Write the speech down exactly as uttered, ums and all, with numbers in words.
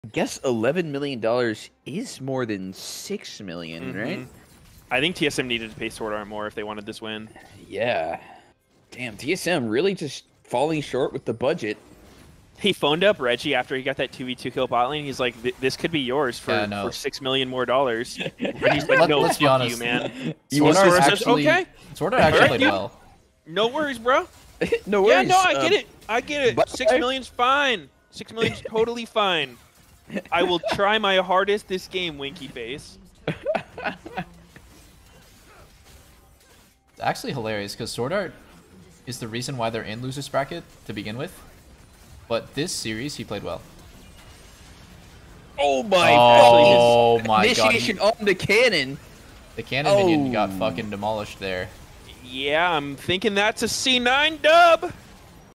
I guess eleven million dollars is more than six million dollars, mm-hmm. right? I think T S M needed to pay Sword Art more if they wanted this win. Yeah. Damn, T S M really just falling short with the budget. He phoned up Reggie after he got that two v two kill bot lane. He's like, "This could be yours for, yeah, no. for six million more dollars." Reggie's like, "No, let's be fuck honest. you, man." Sword Art actually, "Okay, Sword Art actually Alright, played dude. well. No worries, bro." No worries. Yeah, no, I um, get it. I get it. but- Six million's fine. Six million's totally fine. I will try my hardest this game, Winky Face. It's actually hilarious because Sword Art is the reason why they're in losers bracket to begin with. But this series, he played well. Oh my Oh god. my god. Initiation on the cannon. The cannon minion got Oh. fucking demolished there. Yeah, I'm thinking that's a C nine dub.